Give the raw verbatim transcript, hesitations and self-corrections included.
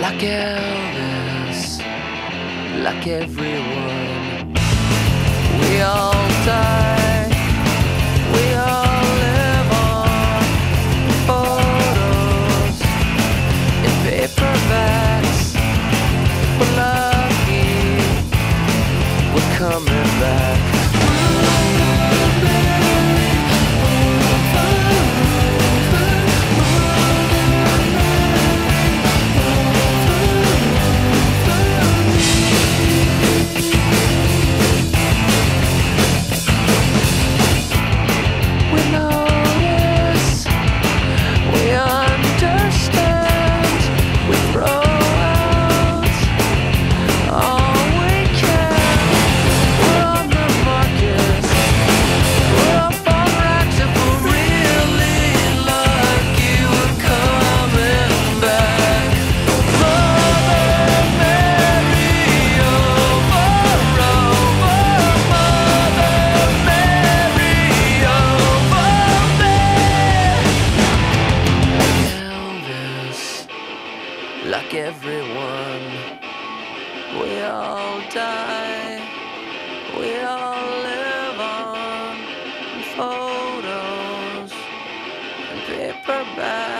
like Elvis, like everyone. We all die, we all live on photos in paperbacks. We're lucky, we're coming back. Like everyone, we all die, we all live on photos and paperbacks.